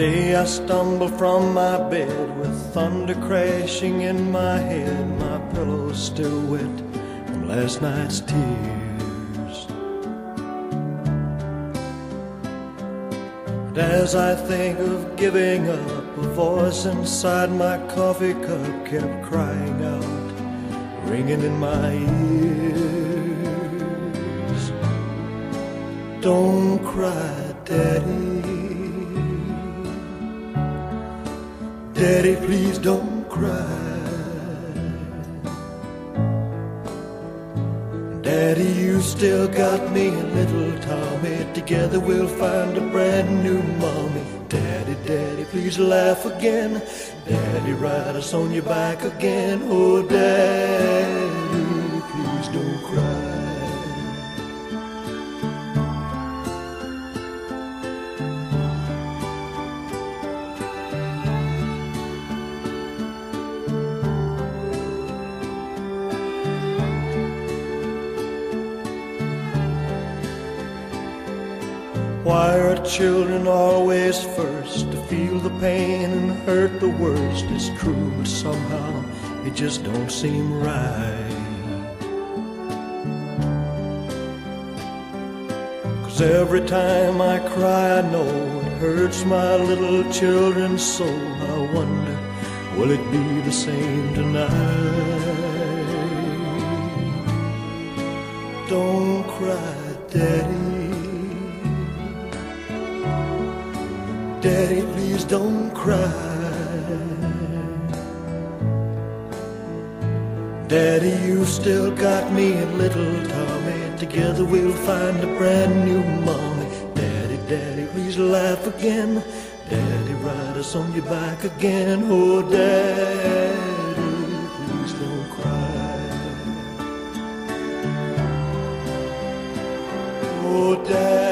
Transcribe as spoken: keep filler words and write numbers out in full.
Today I stumble from my bed with thunder crashing in my head, my pillow's still wet from last night's tears. And as I think of giving up, a voice inside my coffee cup kept crying out, ringing in my ears. Don't cry, Daddy. Daddy, please don't cry. Daddy, you still got me and little Tommy. Together we'll find a brand new mommy. Daddy, Daddy, please laugh again. Daddy, ride us on your back again. Oh, Daddy, please don't cry. Why are children always first to feel the pain and hurt the worst? It's true, but somehow it just don't seem right. 'Cause every time I cry I know it hurts my little children's soul. I wonder, will it be the same tonight? Don't cry, Daddy. Daddy, please don't cry. Daddy, you've still got me and little Tommy. Together we'll find a brand new mommy. Daddy, Daddy, please laugh again. Daddy, ride us on your back again. Oh, Daddy, please don't cry. Oh, Daddy.